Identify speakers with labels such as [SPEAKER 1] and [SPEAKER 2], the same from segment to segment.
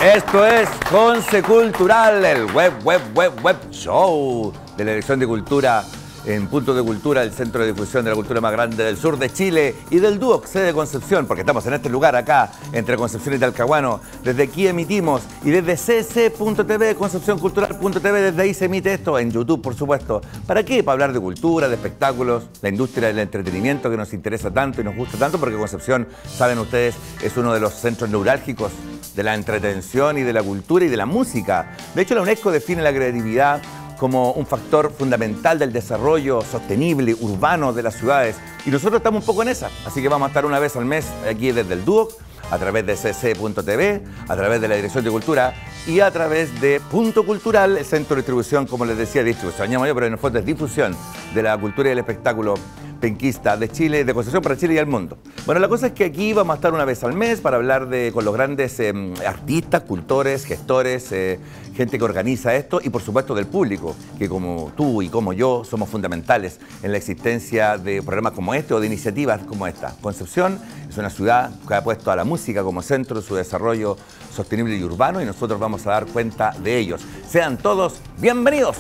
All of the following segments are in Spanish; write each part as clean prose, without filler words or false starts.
[SPEAKER 1] Esto es Conce Cultural, el web show de la Dirección de Cultura en Puntos de Cultura, el centro de difusión de la cultura más grande del sur de Chile y del DUOC, sede de Concepción, porque estamos en este lugar acá, entre Concepción y Talcahuano. Desde aquí emitimos y desde cc.tv, concepcioncultural.tv, desde ahí se emite esto en YouTube, por supuesto. ¿Para qué? Para hablar de cultura, de espectáculos, la industria del entretenimiento que nos interesa tanto y nos gusta tanto, porque Concepción, saben ustedes, es uno de los centros neurálgicos de la entretención y de la cultura y de la música. De hecho, la UNESCO define la creatividad como un factor fundamental del desarrollo sostenible, urbano de las ciudades. Y nosotros estamos un poco en esa. Así que vamos a estar una vez al mes aquí desde el DUOC, a través de cc.tv, a través de la Dirección de Cultura y a través de Punto Cultural, el centro de distribución, como les decía, distribución, pero en el fondo es difusión de la cultura y el espectáculo penquista de Chile, de Concepción para Chile y al mundo. Bueno, la cosa es que aquí vamos a estar una vez al mes para hablar con los grandes artistas, cultores, gestores, gente que organiza esto y por supuesto del público, que como tú y como yo somos fundamentales en la existencia de programas como este o de iniciativas como esta. Concepción es una ciudad que ha puesto a la música como centro de su desarrollo sostenible y urbano y nosotros vamos a dar cuenta de ellos. Sean todos bienvenidos.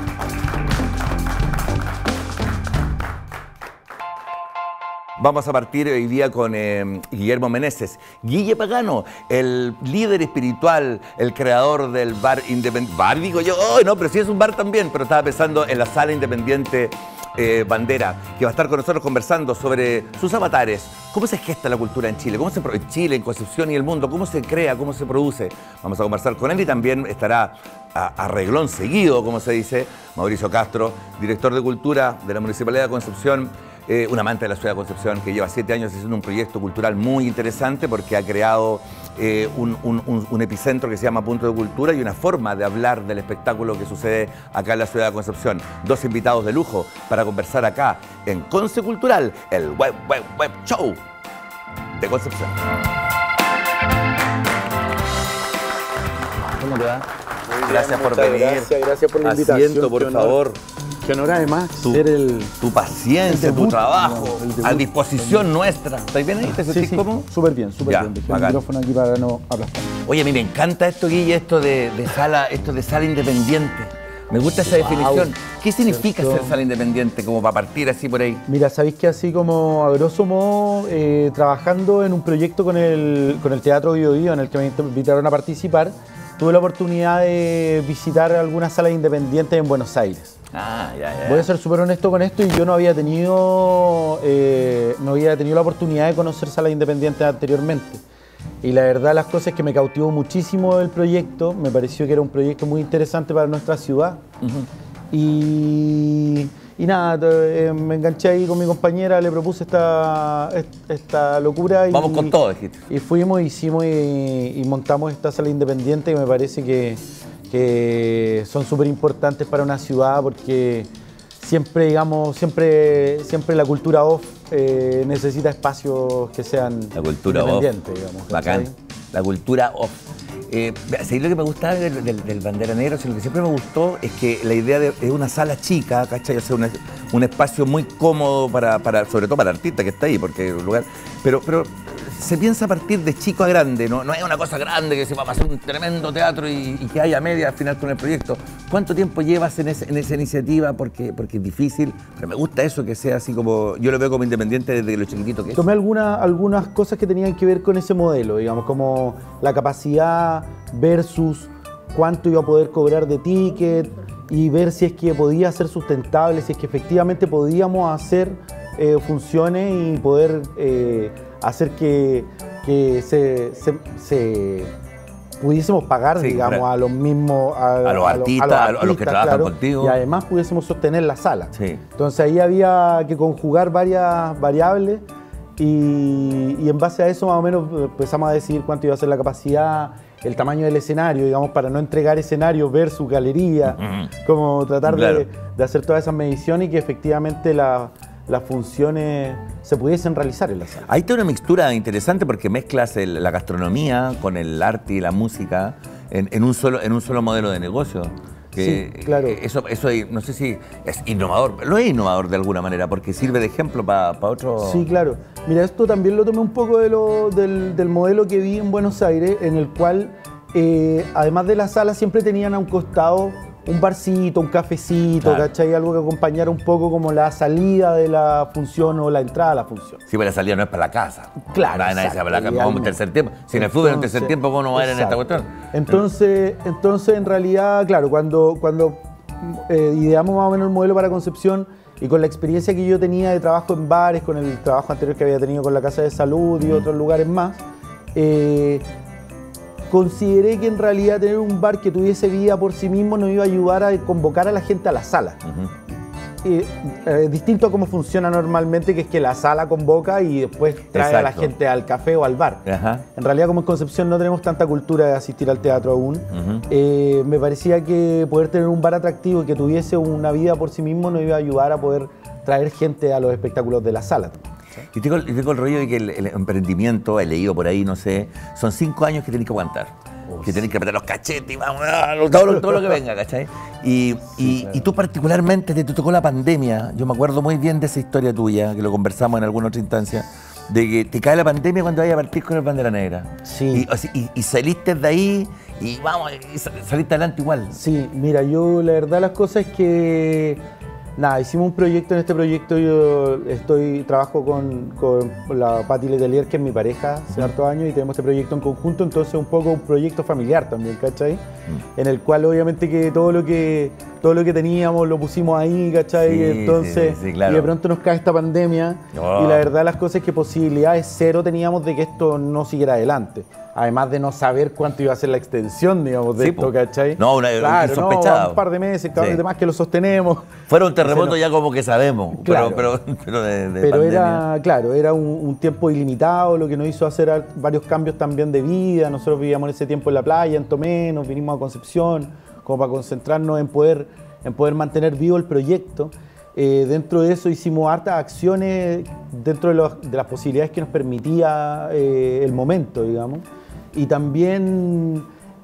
[SPEAKER 1] Vamos a partir hoy día con Guillermo Meneses. Guille Pagano, el líder espiritual, el creador del bar independiente. Bar, digo yo, oh, no, pero sí es un bar también, pero estaba pensando en la sala independiente Bandera, que va a estar con nosotros conversando sobre sus avatares. ¿Cómo se gesta la cultura en Chile? En Chile, en Concepción y el mundo? ¿Cómo se crea? ¿Cómo se produce? Vamos a conversar con él y también estará a reglón seguido, como se dice, Mauricio Castro, director de Cultura de la Municipalidad de Concepción. Un amante de la ciudad de Concepción que lleva 7 años haciendo un proyecto cultural muy interesante porque ha creado un epicentro que se llama Punto de Cultura y una forma de hablar del espectáculo que sucede acá en la ciudad de Concepción. 2 invitados de lujo para conversar acá en Conce Cultural, el web show de Concepción. ¿Cómo te va? Gracias por venir.
[SPEAKER 2] Gracias por la invitación.
[SPEAKER 1] Asiento, por favor.
[SPEAKER 2] Qué honor además ser
[SPEAKER 1] tu paciencia, tu trabajo, a disposición nuestra. ¿Estás bien ahí? ¿Te sentís cómodo?
[SPEAKER 2] Súper bien, súper bien. Dejé el micrófono aquí para no aplastar.
[SPEAKER 1] Oye, a mí me encanta esto, Guille, esto de sala independiente. Me gusta esa definición. ¿Qué significa ser sala independiente? Como para partir así por ahí.
[SPEAKER 2] Mira, sabéis que así como a grosso modo, trabajando en un proyecto con el Teatro Bio Bio, en el que me invitaron a participar, tuve la oportunidad de visitar algunas salas independientes en Buenos Aires. Voy a ser súper honesto con esto y yo no había tenido la oportunidad de conocer salas independientes anteriormente. Y la verdad las cosas es que me cautivó muchísimo el proyecto, me pareció que era un proyecto muy interesante para nuestra ciudad. Y nada, me enganché ahí con mi compañera, le propuse esta locura.
[SPEAKER 1] Vamos con todo, dijiste.
[SPEAKER 2] Y fuimos, hicimos y montamos esta sala independiente que me parece que son súper importantes para una ciudad porque siempre, digamos, siempre la cultura off necesita espacios que sean independientes, digamos.
[SPEAKER 1] Bacán. La cultura off. ¿Sabéis lo que me gustaba del Bandera Negra? O sea, lo que siempre me gustó es que la idea de una sala chica, ¿cachai? O sea, un espacio muy cómodo sobre todo para el artista que está ahí, porque es un lugar. Pero se piensa a partir de chico a grande, no es una cosa grande que se va a hacer un tremendo teatro y que haya media al final con el proyecto. ¿Cuánto tiempo llevas en esa iniciativa? Porque es difícil, pero me gusta eso, que sea así como, yo lo veo como independiente desde lo chiquitito que es.
[SPEAKER 2] Tomé algunas cosas que tenían que ver con ese modelo, digamos, como la capacidad versus cuánto iba a poder cobrar de ticket y ver si es que podía ser sustentable, si es que efectivamente podíamos hacer funciones y poder hacer que se pudiésemos pagar, digamos, claro, a los mismos
[SPEAKER 1] a los artistas, a los que trabajan, claro, contigo.
[SPEAKER 2] Y además pudiésemos sostener la sala.
[SPEAKER 1] Sí.
[SPEAKER 2] Entonces ahí había que conjugar varias variables y en base a eso más o menos empezamos a decidir cuánto iba a ser la capacidad, el tamaño del escenario, digamos, para no entregar escenario versus galería, como tratar de hacer todas esas mediciones y que efectivamente las funciones se pudiesen realizar en la sala.
[SPEAKER 1] Ahí está una mixtura interesante porque mezclas la gastronomía con el arte y la música en un solo modelo de negocio.
[SPEAKER 2] Sí, claro.
[SPEAKER 1] Eso no sé si es innovador, lo es innovador de alguna manera porque sirve de ejemplo para otros.
[SPEAKER 2] Sí, claro. Mira, esto también lo tomé un poco del modelo que vi en Buenos Aires, en el cual además de la sala, siempre tenían a un costado un barcito, un cafecito,
[SPEAKER 1] Claro.
[SPEAKER 2] ¿cachai? Algo que acompañara un poco como la salida de la función o la entrada a la función.
[SPEAKER 1] Sí, pero la salida no es para la casa.
[SPEAKER 2] Claro,
[SPEAKER 1] Nadie se va
[SPEAKER 2] exacto,
[SPEAKER 1] para la casa, vamos a un
[SPEAKER 2] idealmente.
[SPEAKER 1] tercer tiempo. Si en el fútbol en un tercer tiempo, ¿cómo no va a ir en esta
[SPEAKER 2] Exacto.
[SPEAKER 1] cuestión?
[SPEAKER 2] Entonces, en realidad, claro, cuando ideamos más o menos el modelo para Concepción y con la experiencia que yo tenía de trabajo en bares, con el trabajo anterior que había tenido con la Casa de Salud y otros lugares más, consideré que en realidad tener un bar que tuviese vida por sí mismo nos iba a ayudar a convocar a la gente a la sala. Distinto a cómo funciona normalmente, que es que la sala convoca y después trae a la
[SPEAKER 1] Exacto.
[SPEAKER 2] gente al café o al bar.
[SPEAKER 1] Ajá.
[SPEAKER 2] En realidad, como en Concepción no tenemos tanta cultura de asistir al teatro aún, me parecía que poder tener un bar atractivo y que tuviese una vida por sí mismo nos iba a ayudar a poder traer gente a los espectáculos de la sala.
[SPEAKER 1] Y tengo el rollo de que el emprendimiento, he leído por ahí, no sé, son 5 años que tenés que aguantar. Que tenés que apretar los cachetes y vamos, todo lo que venga, ¿cachai? Y tú particularmente te tocó la pandemia. Yo me acuerdo muy bien de esa historia tuya, que lo conversamos en alguna otra instancia, de que te cae la pandemia cuando vayas a partir con el Bandera Negra.
[SPEAKER 2] Sí.
[SPEAKER 1] Y saliste de ahí y vamos, y saliste adelante igual.
[SPEAKER 2] Sí, mira, yo la verdad las cosas es que, nada, hicimos un proyecto. En este proyecto yo trabajo con la Patti Letelier, que es mi pareja hace hartos años, y tenemos este proyecto en conjunto, entonces un poco un proyecto familiar también, ¿cachai? En el cual obviamente que todo lo que teníamos lo pusimos ahí, ¿cachai?
[SPEAKER 1] Sí,
[SPEAKER 2] Entonces,
[SPEAKER 1] sí, claro.
[SPEAKER 2] y de pronto nos cae esta pandemia,
[SPEAKER 1] Oh.
[SPEAKER 2] y la verdad las cosas es que posibilidades cero teníamos de que esto no siguiera adelante. Además de no saber cuánto iba a ser la extensión, digamos, de
[SPEAKER 1] Sí,
[SPEAKER 2] esto,
[SPEAKER 1] po.
[SPEAKER 2] ¿cachai?
[SPEAKER 1] No, una insospechada.
[SPEAKER 2] Un par de meses,
[SPEAKER 1] Sí.
[SPEAKER 2] además que lo sostenemos.
[SPEAKER 1] Fuera un terremoto
[SPEAKER 2] Entonces,
[SPEAKER 1] ya como que sabemos,
[SPEAKER 2] Claro.
[SPEAKER 1] pero de
[SPEAKER 2] Pero
[SPEAKER 1] pandemia.
[SPEAKER 2] era un tiempo ilimitado, lo que nos hizo hacer varios cambios también de vida. Nosotros vivíamos en ese tiempo en la playa, en Tomé, nos vinimos a Concepción, como para concentrarnos en poder mantener vivo el proyecto. Dentro de eso hicimos hartas acciones dentro de las posibilidades que nos permitía el momento, digamos. Y también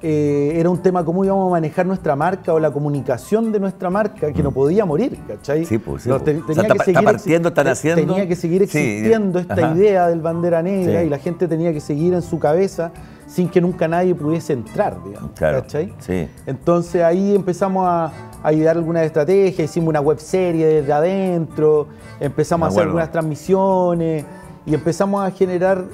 [SPEAKER 2] era un tema cómo íbamos a manejar nuestra marca o la comunicación de nuestra marca, que no podía morir, ¿cachai?
[SPEAKER 1] Sí, pues, sí,
[SPEAKER 2] Nos
[SPEAKER 1] pues.
[SPEAKER 2] tenía
[SPEAKER 1] O sea,
[SPEAKER 2] que
[SPEAKER 1] está
[SPEAKER 2] seguir
[SPEAKER 1] partiendo, están haciendo.
[SPEAKER 2] Tenía que seguir
[SPEAKER 1] Sí,
[SPEAKER 2] existiendo esta
[SPEAKER 1] ajá.
[SPEAKER 2] idea del Bandera Negra,
[SPEAKER 1] Sí.
[SPEAKER 2] y la gente tenía que seguir en su cabeza sin que nunca nadie pudiese entrar, digamos,
[SPEAKER 1] Claro,
[SPEAKER 2] ¿cachai?
[SPEAKER 1] sí.
[SPEAKER 2] Entonces ahí empezamos a idear algunas estrategias, hicimos una webserie desde adentro, empezamos a
[SPEAKER 1] Me
[SPEAKER 2] hacer
[SPEAKER 1] acuerdo.
[SPEAKER 2] algunas transmisiones y empezamos a generar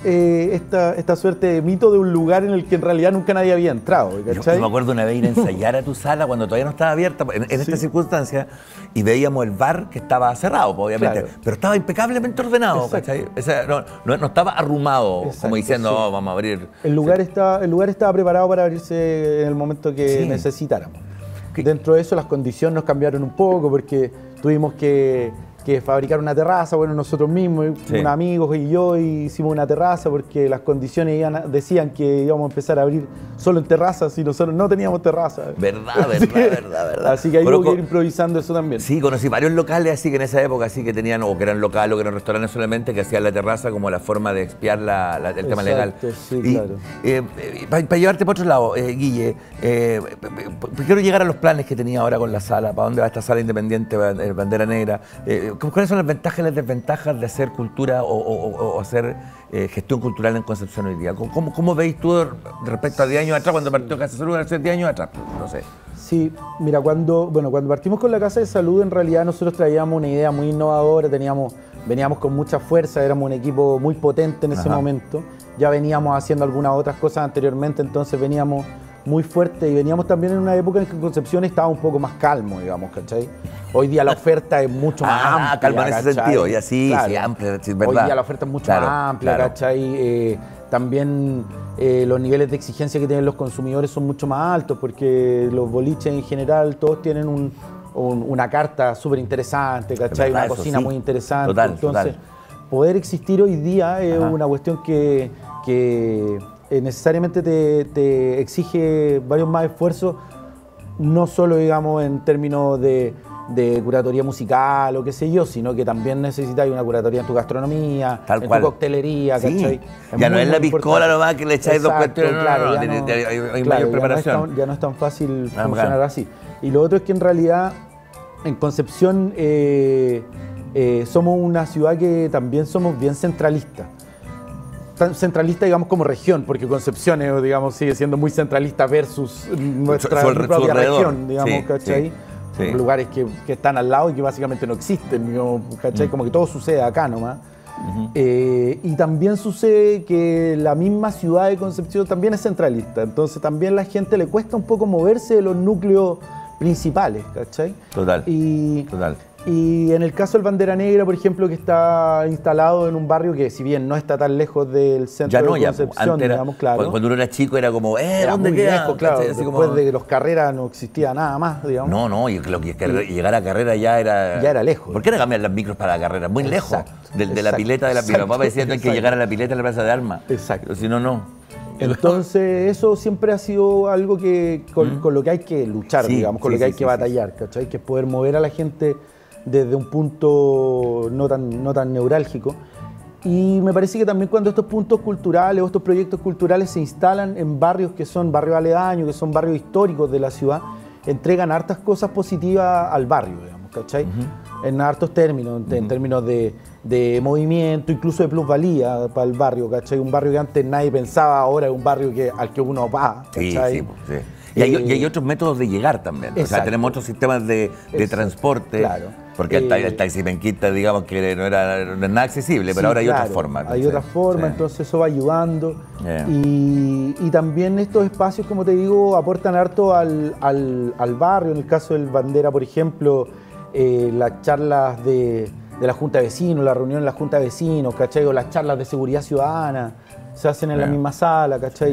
[SPEAKER 2] esta suerte de mito de un lugar en el que en realidad nunca nadie había entrado,
[SPEAKER 1] Yo
[SPEAKER 2] ¿cachai?
[SPEAKER 1] me acuerdo una vez ir a ensayar a tu sala cuando todavía no estaba abierta, en estas circunstancias, y veíamos el bar que estaba cerrado, pues, obviamente,
[SPEAKER 2] Claro.
[SPEAKER 1] pero estaba impecablemente ordenado,
[SPEAKER 2] Exacto.
[SPEAKER 1] ¿cachai? O sea, no estaba arrumado,
[SPEAKER 2] Exacto,
[SPEAKER 1] como diciendo,
[SPEAKER 2] sí.
[SPEAKER 1] "Oh, vamos a abrir".
[SPEAKER 2] El lugar estaba preparado para abrirse en el momento que
[SPEAKER 1] Sí.
[SPEAKER 2] necesitáramos.
[SPEAKER 1] ¿Qué?
[SPEAKER 2] Dentro de eso las condiciones nos cambiaron un poco porque tuvimos que fabricar una terraza, bueno, nosotros mismos,
[SPEAKER 1] Sí.
[SPEAKER 2] unos amigos y yo hicimos una terraza porque las condiciones decían que íbamos a empezar a abrir solo en terrazas y nosotros no teníamos terraza.
[SPEAKER 1] Verdad.
[SPEAKER 2] Así que ahí
[SPEAKER 1] Pero
[SPEAKER 2] hubo que ir improvisando eso también.
[SPEAKER 1] Sí, conocí varios locales así que en esa época así que tenían, o que eran locales o que eran restaurantes solamente, que hacían la terraza como la forma de expiar el tema legal.
[SPEAKER 2] Exacto, sí,
[SPEAKER 1] Y,
[SPEAKER 2] claro.
[SPEAKER 1] para llevarte para otro lado, Guille, quiero llegar a los planes que tenía ahora con la sala, para dónde va esta sala independiente, Bandera Negra. ¿Cuáles son las ventajas y las desventajas de hacer cultura o hacer gestión cultural en Concepción hoy día? ¿Cómo veis tú respecto a 10 años atrás, cuando partió Casa de Salud, hace 10 años atrás? No sé.
[SPEAKER 2] Sí, mira, cuando partimos con la Casa de Salud, en realidad nosotros traíamos una idea muy innovadora, veníamos con mucha fuerza, éramos un equipo muy potente en ese
[SPEAKER 1] Ajá.
[SPEAKER 2] momento, ya veníamos haciendo algunas otras cosas anteriormente, entonces veníamos muy fuerte y veníamos también en una época en que Concepción estaba un poco más calmo, digamos, ¿cachai? Hoy día la oferta es mucho más amplia.
[SPEAKER 1] calma en ese
[SPEAKER 2] ¿cachai?
[SPEAKER 1] sentido, ya sí,
[SPEAKER 2] Claro.
[SPEAKER 1] sí, amplia, sí, es verdad.
[SPEAKER 2] Hoy día la oferta es mucho
[SPEAKER 1] Claro,
[SPEAKER 2] más amplia,
[SPEAKER 1] claro.
[SPEAKER 2] ¿cachai? También los niveles de exigencia que tienen los consumidores son mucho más altos porque los boliches en general todos tienen una carta súper interesante, ¿cachai?
[SPEAKER 1] Es verdad,
[SPEAKER 2] Una
[SPEAKER 1] eso
[SPEAKER 2] cocina
[SPEAKER 1] sí.
[SPEAKER 2] muy interesante.
[SPEAKER 1] Total,
[SPEAKER 2] Entonces,
[SPEAKER 1] total.
[SPEAKER 2] poder existir hoy día es
[SPEAKER 1] Ajá.
[SPEAKER 2] una cuestión que necesariamente te exige varios más esfuerzos, no solo, digamos, en términos de curatoría musical o qué sé yo, sino que también necesitas una curatoría en tu gastronomía,
[SPEAKER 1] Tal
[SPEAKER 2] en
[SPEAKER 1] cual.
[SPEAKER 2] tu coctelería,
[SPEAKER 1] Sí.
[SPEAKER 2] ¿cachai?
[SPEAKER 1] Ya no
[SPEAKER 2] muy,
[SPEAKER 1] es la
[SPEAKER 2] muy
[SPEAKER 1] piscola
[SPEAKER 2] importante.
[SPEAKER 1] nomás que le echáis dos
[SPEAKER 2] Exacto,
[SPEAKER 1] cuestiones,
[SPEAKER 2] claro, ya
[SPEAKER 1] hay
[SPEAKER 2] claro,
[SPEAKER 1] mayor preparación.
[SPEAKER 2] Ya no es tan fácil
[SPEAKER 1] Ah,
[SPEAKER 2] funcionar
[SPEAKER 1] bacán.
[SPEAKER 2] así. Y lo otro es que en realidad en Concepción somos una ciudad que también somos bien centralistas. tan centralista, digamos, como región, porque Concepción, digamos, sigue siendo muy centralista versus nuestra propia región, digamos, sí, ¿cachai? Sí. Lugares que están al lado y que básicamente no existen, digamos, ¿cachai? Como que todo sucede acá nomás. Y también sucede que la misma ciudad de Concepción también es centralista, entonces también a la gente le cuesta un poco moverse de los núcleos principales, ¿cachai?
[SPEAKER 1] Total.
[SPEAKER 2] Y en el caso del Bandera Negra, por ejemplo, que está instalado en un barrio que, si bien no está tan lejos del centro de Concepción, digamos, claro.
[SPEAKER 1] Cuando uno era chico era como,
[SPEAKER 2] era
[SPEAKER 1] ¿dónde
[SPEAKER 2] muy
[SPEAKER 1] queda?
[SPEAKER 2] lejos, claro.
[SPEAKER 1] Así
[SPEAKER 2] después
[SPEAKER 1] como...
[SPEAKER 2] de los Carreras no existía nada más, digamos.
[SPEAKER 1] No, y lo que llegar a Carrera ya era
[SPEAKER 2] lejos.
[SPEAKER 1] ¿Por qué era cambiar las micros para la Carrera? Muy lejos de la pileta de la Pileta. Mi papá decía que hay que llegar a la pileta de la Plaza de Armas.
[SPEAKER 2] Exacto.
[SPEAKER 1] Si no, no.
[SPEAKER 2] Entonces, eso siempre ha sido algo que con lo que hay que luchar, digamos, con lo que hay que batallar, ¿cachai? Que es poder mover a la gente desde un punto no tan neurálgico. Y me parece que también cuando estos puntos culturales o estos proyectos culturales se instalan en barrios que son barrios aledaños, que son barrios históricos de la ciudad, entregan hartas cosas positivas al barrio, digamos, ¿cachai? En hartos términos, en términos de movimiento, incluso de plusvalía para el barrio, ¿cachai? Un barrio que antes nadie pensaba, ahora es un barrio al que uno va, ¿cachai?
[SPEAKER 1] Sí. Y hay otros métodos de llegar también. Exacto. O sea, tenemos otros sistemas de transporte.
[SPEAKER 2] Claro.
[SPEAKER 1] Porque el taxi penquista, digamos que no es nada accesible, pero ahora hay otras formas.
[SPEAKER 2] Hay otras formas, entonces eso va ayudando. Y también estos espacios, como te digo, aportan harto al barrio. En el caso del Bandera, por ejemplo, las charlas de la Junta de Vecinos, la reunión en la Junta de Vecinos, ¿cachai? O las charlas de seguridad ciudadana se hacen en la misma sala, ¿cachai?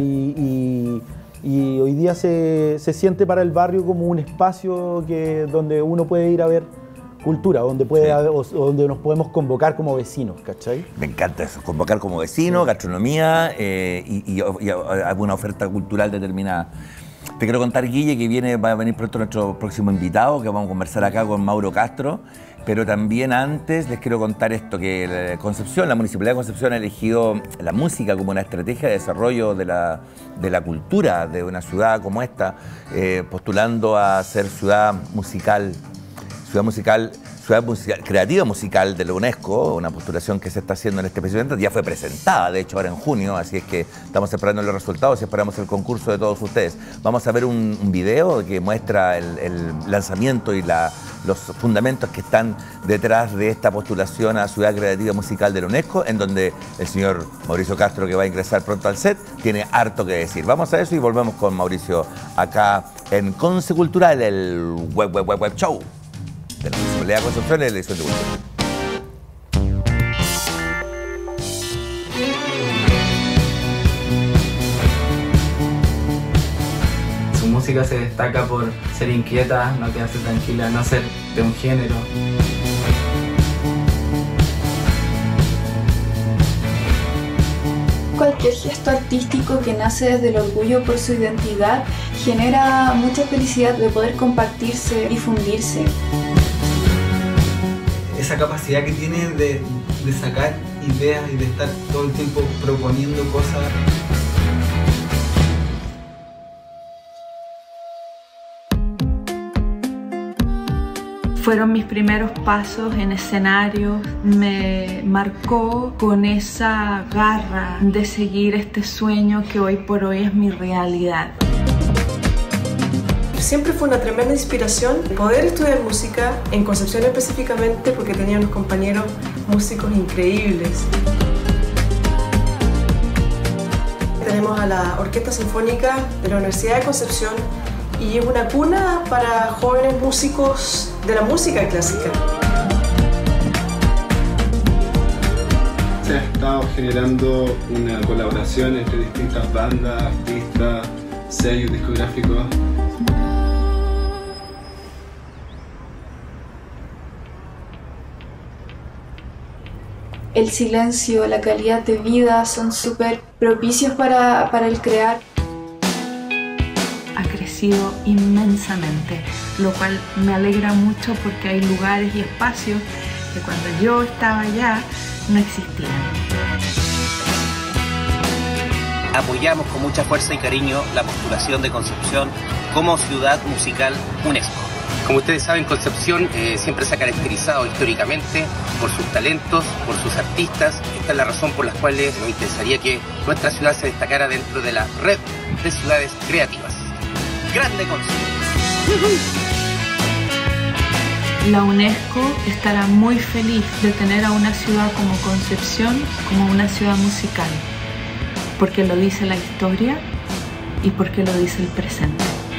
[SPEAKER 2] Y hoy día se siente para el barrio como un espacio donde uno puede ir a ver cultura, donde nos podemos convocar como vecinos, ¿cachai?
[SPEAKER 1] Me encanta eso, convocar como vecinos, gastronomía y alguna oferta cultural determinada. Te quiero contar, Guille, que va a venir pronto nuestro próximo invitado, que vamos a conversar acá con Mauro Castro, pero también antes les quiero contar esto, que la Municipalidad de Concepción ha elegido la música como una estrategia de desarrollo de la cultura de una ciudad como esta, postulando a ser ciudad creativa musical de la UNESCO, una postulación que se está haciendo en este presidente, ya fue presentada, de hecho, ahora en junio, así es que estamos esperando los resultados y esperamos el concurso de todos ustedes. Vamos a ver un video que muestra el lanzamiento y los fundamentos que están detrás de esta postulación a Ciudad Creativa Musical de la UNESCO, en donde el señor Mauricio Castro, que va a ingresar pronto al set, tiene harto que decir. Vamos a eso y volvemos con Mauricio acá en Conce Cultural, el web show de la Municipalidad de Concepción en la elección de cultura.
[SPEAKER 3] Su música se destaca por ser inquieta, no quedarse tranquila, no ser de un género.
[SPEAKER 4] Cualquier gesto artístico que nace desde el orgullo por su identidad genera mucha felicidad de poder compartirse, difundirse.
[SPEAKER 3] Esa capacidad que tiene de sacar ideas y de estar todo el tiempo proponiendo cosas.
[SPEAKER 5] Fueron mis primeros pasos en escenarios, me marcó con esa garra de seguir este sueño que hoy por hoy es mi realidad.
[SPEAKER 6] Siempre fue una tremenda inspiración poder estudiar música en Concepción específicamente porque tenía unos compañeros músicos increíbles. Tenemos a la Orquesta Sinfónica de la Universidad de Concepción y es una cuna para jóvenes músicos de la música clásica.
[SPEAKER 7] Se ha estado generando una colaboración entre distintas bandas, artistas, sellos discográficos.
[SPEAKER 4] El silencio, la calidad de vida son súper propicios para el crear.
[SPEAKER 5] Ha crecido inmensamente, lo cual me alegra mucho porque hay lugares y espacios que cuando yo estaba allá no existían.
[SPEAKER 8] Apoyamos con mucha fuerza y cariño la postulación de Concepción como ciudad musical UNESCO. Como ustedes saben, Concepción siempre se ha caracterizado históricamente por sus talentos, por sus artistas. Esta es la razón por la cual nos interesaría que nuestra ciudad se destacara dentro de la red de ciudades creativas. ¡Grande Concepción!
[SPEAKER 5] La UNESCO estará muy feliz de tener a una ciudad como Concepción como una ciudad musical, porque lo dice la historia y porque lo dice el presente.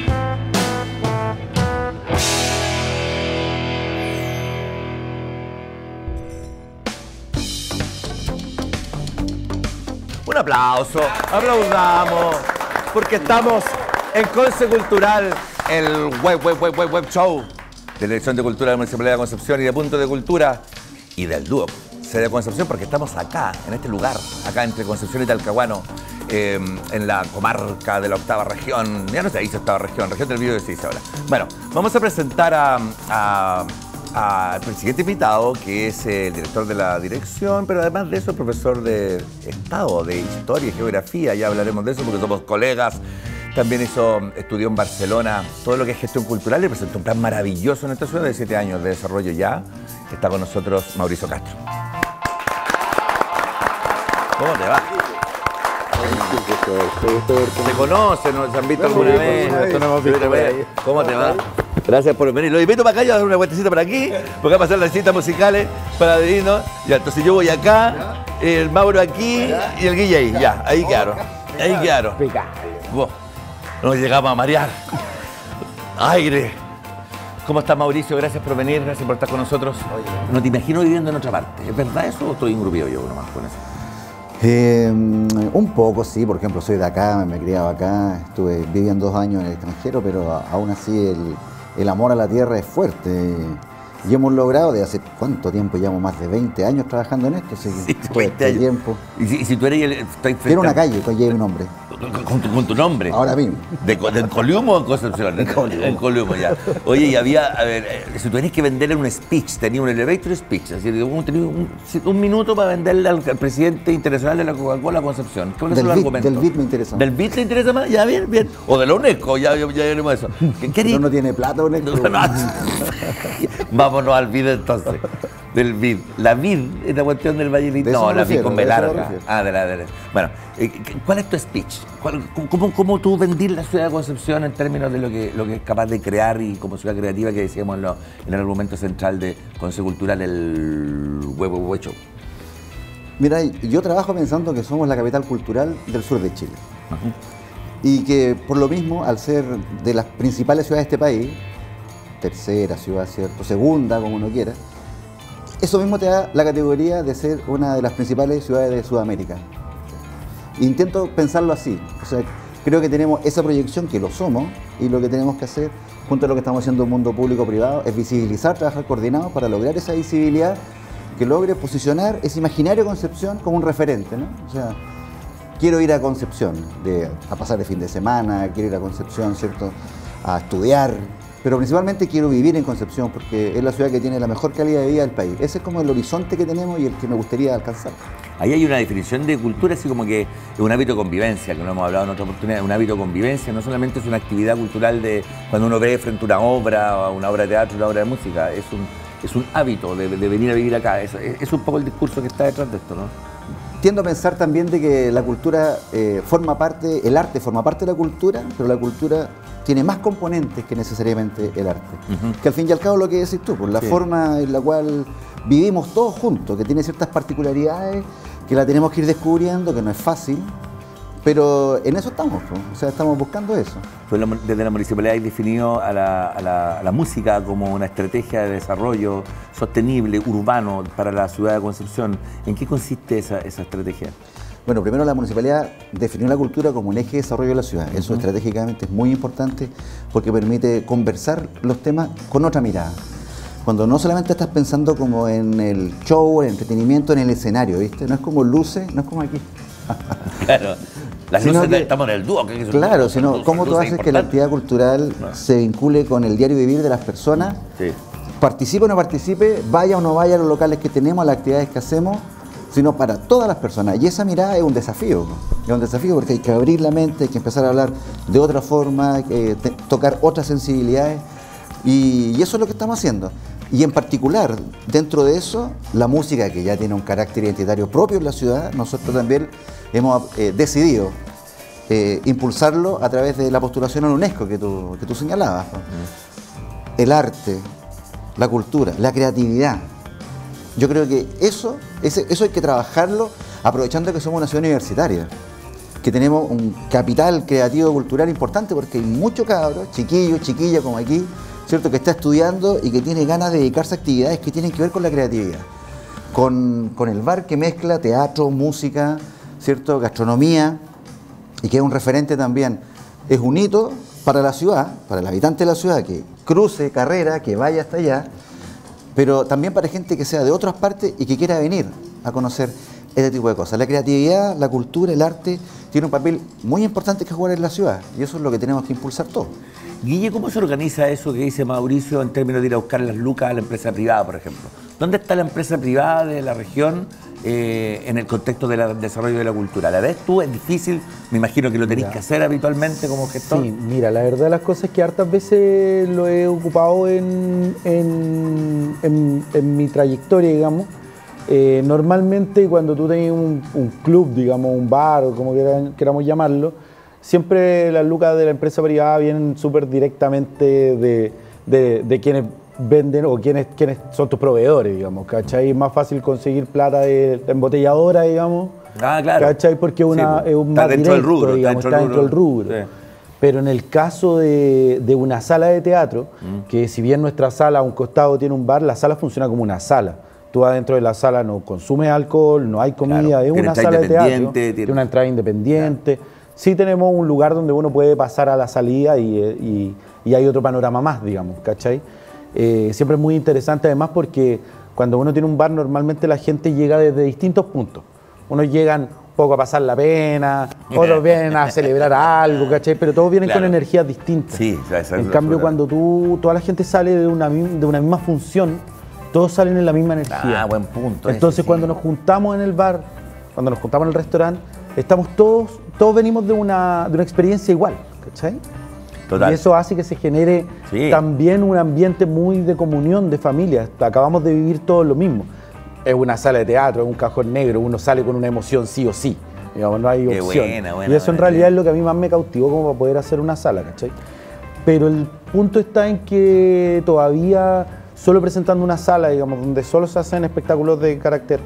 [SPEAKER 1] Un aplauso, aplaudamos, porque estamos en Conce Cultural, el web show de la Dirección de Cultura de la Municipalidad de Concepción y de Punto de Cultura y del Duoc sede de Concepción, porque estamos acá, en este lugar, acá entre Concepción y Talcahuano, en la comarca de la octava región. Ya no se dice octava región, región del Biobío se dice ahora. Bueno, vamos a presentar al siguiente invitado, que es el director de la dirección, pero además de eso, profesor de Estado, de Historia y Geografía. Ya hablaremos de eso porque somos colegas. También estudió en Barcelona todo lo que es gestión cultural y presentó un plan maravilloso en esta ciudad de 7 años de desarrollo ya. Está con nosotros Mauricio Castro. ¿Cómo te va? ¿Se conocen? ¿Nos han visto alguna vez? ¿Cómo te va? Gracias por venir. Los invito para acá, yo voy a dar una vueltecita por aquí, porque va a pasar las citas musicales para venirnos. Ya, entonces yo voy acá, el Mauro aquí y el Guille ahí. Ya, ahí quedaron. Ahí quedaron. Nos llegamos a marear. Aire. ¿Cómo estás, Mauricio? Gracias por venir, gracias por estar con nosotros. No te imagino viviendo en otra parte. ¿Es verdad eso o estoy engrupido yo nomás con eso?
[SPEAKER 9] Un poco, sí. Por ejemplo, soy de acá, me he criado acá. Estuve viviendo 2 años en el extranjero, pero aún así el amor a la tierra es fuerte. Y hemos logrado, de hace cuánto tiempo, llevamos más de 20 años trabajando en esto. Así que
[SPEAKER 1] sí, 20 años. Tiempo. ¿Y si tú eres
[SPEAKER 9] tiene una calle que lleva un nombre.
[SPEAKER 1] ¿Con tu nombre?
[SPEAKER 9] Ahora mismo.
[SPEAKER 1] ¿De Coliumo o en Concepción? En Coliumo, ya. Oye, y había, a ver, si tú tenés que venderle un speech, tenía un elevator speech, así, tenía un minuto para venderle al presidente internacional de la Coca-Cola Concepción. ¿Cuáles son los argumentos?
[SPEAKER 9] Del BID me interesa.
[SPEAKER 1] ¿Del BID te interesa más? Ya, bien, bien. O de la UNESCO, ya veremos eso.
[SPEAKER 9] ¿Qué no tiene plata, UNESCO?
[SPEAKER 1] Vámonos al BID entonces. Del BID. La BID es la cuestión del Valle Lito. No, la BID con B larga. Bueno, ¿cuál es tu speech? ¿Cómo tú vendís la ciudad de Concepción en términos de lo que es capaz de crear y como ciudad creativa que decíamos en el argumento central de Conce Cultural, el huevo show?
[SPEAKER 9] Mira, yo trabajo pensando que somos la capital cultural del sur de Chile. Y que por lo mismo, al ser de las principales ciudades de este país, tercera ciudad, ¿cierto? Segunda, como uno quiera, eso mismo te da la categoría de ser una de las principales ciudades de Sudamérica. Intento pensarlo así, o sea, creo que tenemos esa proyección, que lo somos, y lo que tenemos que hacer, junto a lo que estamos haciendo en el mundo público-privado, es visibilizar, trabajar coordinados para lograr esa visibilidad que logre posicionar ese imaginario Concepción como un referente, ¿no? O sea, quiero ir a Concepción a pasar el fin de semana, quiero ir a Concepción, ¿cierto?, a estudiar, pero principalmente quiero vivir en Concepción porque es la ciudad que tiene la mejor calidad de vida del país. Ese es como el horizonte que tenemos y el que me gustaría alcanzar.
[SPEAKER 1] Ahí hay una definición de cultura, así como que es un hábito de convivencia, que no hemos hablado en otra oportunidad, un hábito de convivencia, no solamente es una actividad cultural de cuando uno ve frente a una obra, o una obra de teatro, una obra de música, es un hábito de venir a vivir acá. Es un poco el discurso que está detrás de esto, ¿no?
[SPEAKER 9] Tiendo a pensar también de que la cultura forma parte, el arte forma parte de la cultura, pero la cultura tiene más componentes que necesariamente el arte. Que al fin y al cabo lo que decís tú, pues la forma en la cual vivimos todos juntos, que tiene ciertas particularidades, que la tenemos que ir descubriendo, que no es fácil, pero en eso estamos, pues. O sea, estamos buscando eso.
[SPEAKER 1] Desde la municipalidad hay definido a la música como una estrategia de desarrollo sostenible, urbano, para la ciudad de Concepción. ¿En qué consiste esa estrategia?
[SPEAKER 9] Bueno, primero la municipalidad definió la cultura como un eje de desarrollo de la ciudad. Eso estratégicamente es muy importante porque permite conversar los temas con otra mirada. Cuando no solamente estás pensando como en el show, el entretenimiento, en el escenario, ¿viste? No es como luces, no es como aquí.
[SPEAKER 1] Claro, las luces estamos en el dúo.
[SPEAKER 9] Claro, sino cómo tú haces que la actividad cultural se vincule con el diario vivir de las personas, participe o no participe, vaya o no vaya a los locales que tenemos, a las actividades que hacemos, sino para todas las personas. Y esa mirada es un desafío, ¿no? Es un desafío porque hay que abrir la mente, hay que empezar a hablar de otra forma, tocar otras sensibilidades. Y eso es lo que estamos haciendo. Y en particular, dentro de eso, la música que ya tiene un carácter identitario propio en la ciudad, nosotros también hemos decidido impulsarlo a través de la postulación a la UNESCO que tú señalabas. El arte, la cultura, la creatividad. Yo creo que eso hay que trabajarlo aprovechando que somos una ciudad universitaria, que tenemos un capital creativo cultural importante, porque hay muchos cabros, chiquillos, chiquillas como aquí, ¿cierto?, que está estudiando y que tiene ganas de dedicarse a actividades que tienen que ver con la creatividad. Con el bar que mezcla teatro, música, ¿cierto?, gastronomía, y que es un referente también. Es un hito para la ciudad, para el habitante de la ciudad, que cruce carrera, que vaya hasta allá, pero también para gente que sea de otras partes y que quiera venir a conocer este tipo de cosas. La creatividad, la cultura, el arte tiene un papel muy importante que jugar en la ciudad, y eso es lo que tenemos que impulsar todos.
[SPEAKER 1] Guille, ¿cómo se organiza eso que dice Mauricio en términos de ir a buscar las lucas a la empresa privada, por ejemplo? ¿Dónde está la empresa privada de la región en el contexto del desarrollo de la cultura? ¿La ves tú? ¿Es difícil? Me imagino que lo tenés que hacer habitualmente como gestor.
[SPEAKER 2] Sí, mira, la verdad de las cosas es que hartas veces lo he ocupado en mi trayectoria, digamos. Normalmente cuando tú tenés un club, digamos, un bar o como queramos llamarlo, siempre las lucas de la empresa privada vienen súper directamente de quienes venden o quienes son tus proveedores, digamos, ¿cachai? Es más fácil conseguir plata de la embotelladora, digamos,
[SPEAKER 1] claro.
[SPEAKER 2] ¿cachai? Porque es un más
[SPEAKER 1] dentro
[SPEAKER 2] directo,
[SPEAKER 1] del rubro,
[SPEAKER 2] digamos, está dentro del rubro. Sí. Pero en el caso de una sala de teatro, que si bien nuestra sala a un costado tiene un bar, la sala funciona como una sala. Tú adentro de la sala no consumes alcohol, no hay comida, claro, es una sala de teatro, tiene una entrada independiente. Claro. Sí tenemos un lugar donde uno puede pasar a la salida y hay otro panorama más, digamos, ¿cachai? Siempre es muy interesante además porque cuando uno tiene un bar normalmente la gente llega desde distintos puntos. Unos llegan un poco a pasar la pena, otros vienen a celebrar algo, ¿cachai? Pero todos vienen con energías distintas.
[SPEAKER 1] Sí,
[SPEAKER 2] en cambio, cuando toda la gente sale de una misma función, todos salen en la misma energía.
[SPEAKER 1] Buen punto.
[SPEAKER 2] Entonces cuando nos juntamos en el bar, cuando nos juntamos en el restaurante, estamos todos venimos de una experiencia igual, ¿cachai? Total. Y eso hace que se genere también un ambiente muy de comunión, de familia. Acabamos de vivir todos lo mismo. Es una sala de teatro, es un cajón negro, uno sale con una emoción sí o sí. Digamos, no hay opción. Y eso en realidad es lo que a mí más me cautivó como para poder hacer una sala, ¿cachai? Pero el punto está en que todavía, solo presentando una sala, digamos, donde solo se hacen espectáculos de carácter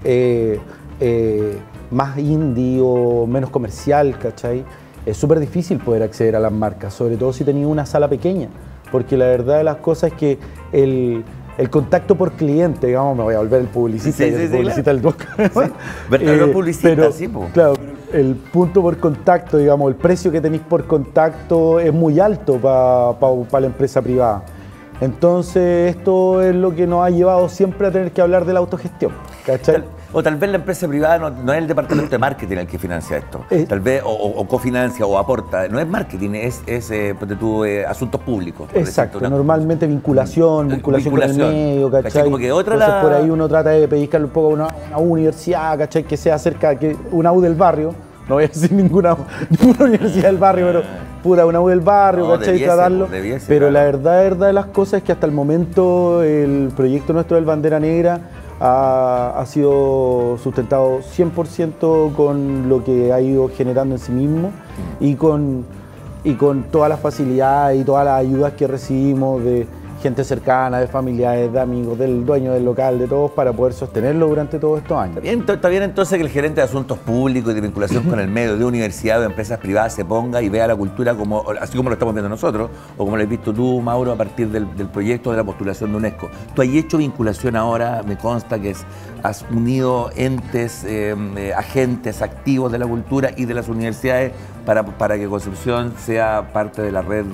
[SPEAKER 2] más indie o menos comercial, ¿cachai? Es súper difícil poder acceder a las marcas, sobre todo si tenías una sala pequeña, porque la verdad de las cosas es que el contacto por cliente, digamos, me voy a volver el publicista, publicita el dueño. Claro, el punto por contacto, digamos, el precio que tenéis por contacto es muy alto para la empresa privada. Entonces esto es lo que nos ha llevado siempre a tener que hablar de la autogestión, ¿cachai?
[SPEAKER 1] O tal vez la empresa privada no es el departamento de marketing el que financia esto. Tal vez o cofinancia o aporta. No es marketing, es asuntos públicos.
[SPEAKER 2] Exacto, normalmente vinculación con el medio, ¿cachai?
[SPEAKER 1] Como que
[SPEAKER 2] Entonces por ahí uno trata de pellizcarle un poco a una universidad, ¿cachai? Que sea cerca, que una U del barrio. No voy a decir ninguna universidad del barrio, pero puta, una U del barrio, ¿cachai? Tratarlo. Pero la verdad de las cosas es que hasta el momento el proyecto nuestro del Bandera Negra ha sido sustentado 100% con lo que ha ido generando en sí mismo y con todas las facilidades y todas las ayudas que recibimos de gente cercana, de familiares, de amigos, del dueño del local, de todos, para poder sostenerlo durante todos estos años.
[SPEAKER 1] Está bien entonces que el gerente de asuntos públicos y de vinculación con el medio de universidades o de empresas privadas se ponga y vea la cultura así como lo estamos viendo nosotros, o como lo has visto tú, Mauro, a partir del proyecto de la postulación de UNESCO. Tú has hecho vinculación ahora, me consta que has unido entes, agentes activos de la cultura y de las universidades para que Concepción sea parte de la red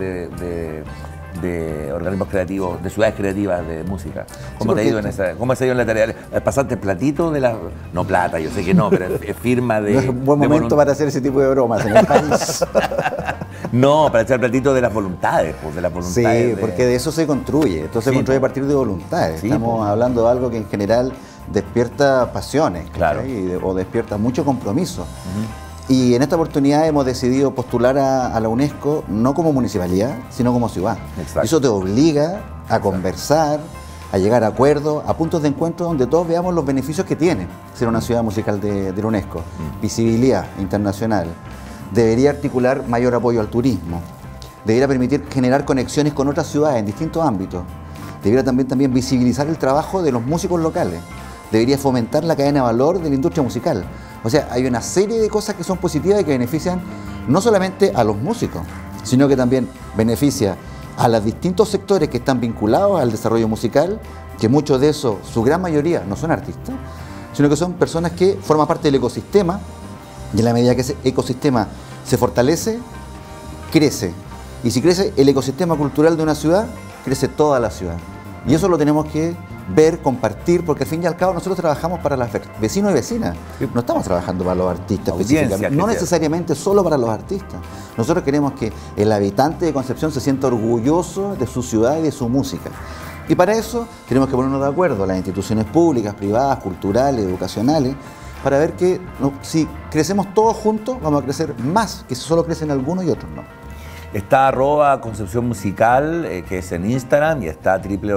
[SPEAKER 1] de organismos creativos, de ciudades creativas de música. ¿Cómo te ha ido en esa? ¿Cómo se ha ido en la tarea? ¿Pasaste platito de la...? No plata, yo sé que no, pero es firma de...
[SPEAKER 9] No es un buen momento para hacer ese tipo de bromas en el país.
[SPEAKER 1] No, para echar platito de las voluntades, pues, de las voluntades.
[SPEAKER 9] Sí, porque de eso se construye. Esto se construye a partir de voluntades. Estamos hablando de algo que en general despierta pasiones,
[SPEAKER 1] claro,
[SPEAKER 9] o despierta mucho compromiso. Y en esta oportunidad hemos decidido postular a la UNESCO no como municipalidad, sino como ciudad.
[SPEAKER 1] Exacto.
[SPEAKER 9] Eso te obliga a conversar, a llegar a acuerdos, a puntos de encuentro donde todos veamos los beneficios que tiene ser una ciudad musical de la UNESCO. Visibilidad internacional. Debería articular mayor apoyo al turismo. Debería permitir generar conexiones con otras ciudades en distintos ámbitos. Debería también visibilizar el trabajo de los músicos locales. Debería fomentar la cadena de valor de la industria musical. O sea, hay una serie de cosas que son positivas y que benefician no solamente a los músicos, sino que también beneficia a los distintos sectores que están vinculados al desarrollo musical, que muchos de esos, su gran mayoría, no son artistas, sino que son personas que forman parte del ecosistema, y en la medida que ese ecosistema se fortalece, crece. Y si crece el ecosistema cultural de una ciudad, crece toda la ciudad. Y eso lo tenemos que ver, compartir, porque al fin y al cabo nosotros trabajamos para los vecinos y vecinas. No estamos trabajando para los artistas específicamente, no necesariamente solo para los artistas. Nosotros queremos que el habitante de Concepción se sienta orgulloso de su ciudad y de su música. Y para eso tenemos que ponernos de acuerdo, las instituciones públicas, privadas, culturales, educacionales, para ver que si crecemos todos juntos, vamos a crecer más que si solo crecen algunos y otros no.
[SPEAKER 1] Está @Concepción Musical, que es en Instagram, y está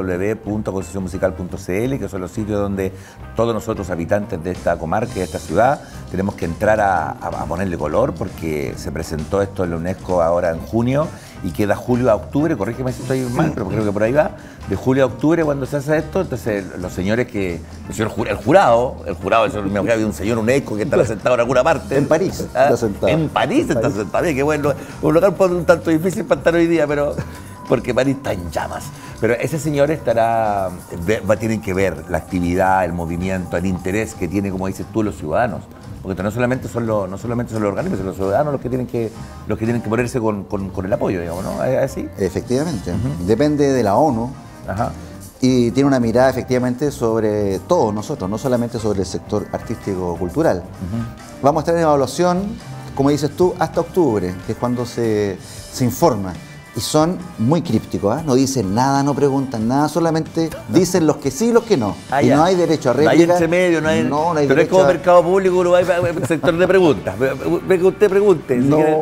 [SPEAKER 1] www.concepcionmusical.cl, que son los sitios donde todos nosotros, habitantes de esta comarca, de esta ciudad, tenemos que entrar a ponerle color, porque se presentó esto en la UNESCO ahora en junio, y queda julio a octubre, corrígeme si estoy mal, pero creo que por ahí va, de julio a octubre cuando se hace esto. Entonces los señores el jurado, me había un señor, un eco que está sentado en alguna parte.
[SPEAKER 9] En París está sentado.
[SPEAKER 1] En París está sentado, qué bueno, un lugar un tanto difícil para estar hoy día, pero porque París está en llamas. Pero ese señor tienen que ver la actividad, el movimiento, el interés que tiene, como dices tú, los ciudadanos. Porque no solamente son los organismos, son los ciudadanos los que tienen que ponerse con el apoyo, digamos, ¿no? ¿Es así?
[SPEAKER 9] Efectivamente. Depende de la ONU.
[SPEAKER 1] Ajá.
[SPEAKER 9] Y tiene una mirada efectivamente sobre todos nosotros, no solamente sobre el sector artístico-cultural. Vamos a estar en evaluación, como dices tú, hasta octubre, que es cuando se informa. Y son muy crípticos, ¿eh? No dicen nada, no preguntan nada, solamente dicen los que sí y los que no. Y no hay derecho a réplica.
[SPEAKER 1] No hay entre medio, no hay pero es como mercado público, Uruguay, sector de preguntas. Ve que usted pregunte.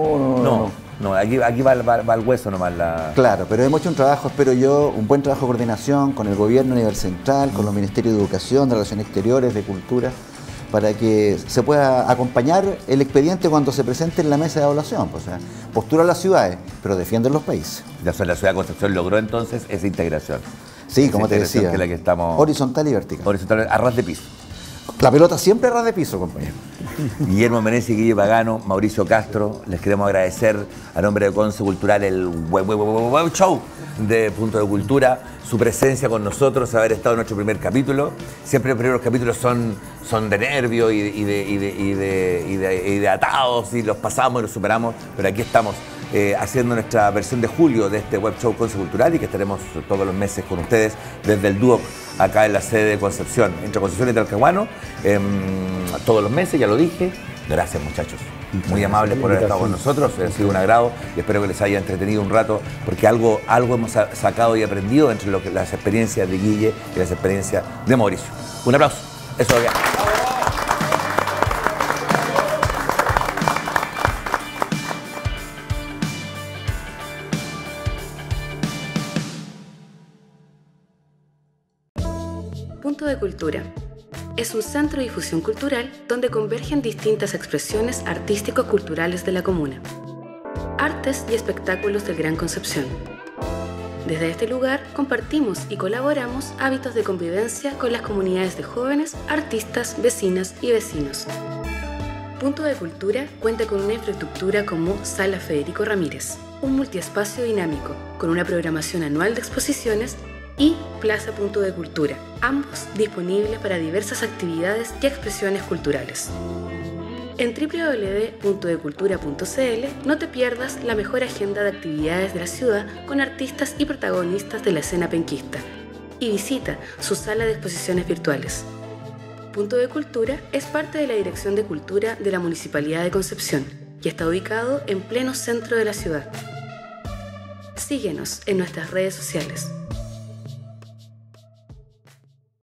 [SPEAKER 1] No, aquí va al hueso nomás la...
[SPEAKER 9] Claro, pero hemos hecho un trabajo, espero yo, un buen trabajo de coordinación con el gobierno a nivel central, con los ministerios de Educación, de Relaciones Exteriores, de Cultura, para que se pueda acompañar el expediente cuando se presente en la mesa de evaluación. Pues, o sea, postura a las ciudades, pero defienden los países.
[SPEAKER 1] La ciudad de Concepción logró entonces esa integración.
[SPEAKER 9] Sí, como te decía,
[SPEAKER 1] que es la que estamos...
[SPEAKER 9] horizontal y vertical.
[SPEAKER 1] Horizontal, a ras de piso.
[SPEAKER 9] La pelota siempre a ras de piso, compañero.
[SPEAKER 1] Guillermo Menezes, Guille Pagano, Mauricio Castro, les queremos agradecer a nombre de Conce Cultural el web show de Punto de Cultura, su presencia con nosotros, haber estado en nuestro primer capítulo. Siempre los primeros capítulos son de nervios y de atados, y los pasamos y los superamos, pero aquí estamos haciendo nuestra versión de julio de este web show Conce Cultural, y que estaremos todos los meses con ustedes desde el Duoc, acá en la sede de Concepción, entre Concepción y Talcahuano, todos los meses, ya lo dije. Gracias, muchachos. Muy amables por haber estado con nosotros, ha sido un agrado y espero que les haya entretenido un rato, porque algo hemos sacado y aprendido entre las experiencias de Guille y las experiencias de Mauricio. Un aplauso. Eso es bien.
[SPEAKER 10] Punto de Cultura. Es un centro de difusión cultural donde convergen distintas expresiones artístico-culturales de la comuna. Artes y espectáculos del Gran Concepción. Desde este lugar compartimos y colaboramos hábitos de convivencia con las comunidades de jóvenes, artistas, vecinas y vecinos. Punto de Cultura cuenta con una infraestructura como Sala Federico Ramírez, un multiespacio dinámico con una programación anual de exposiciones, y Plaza Punto de Cultura, ambos disponibles para diversas actividades y expresiones culturales. En www.puntodecultura.cl no te pierdas la mejor agenda de actividades de la ciudad con artistas y protagonistas de la escena penquista, y visita su sala de exposiciones virtuales. Punto de Cultura es parte de la Dirección de Cultura de la Municipalidad de Concepción y está ubicado en pleno centro de la ciudad. Síguenos en nuestras redes sociales.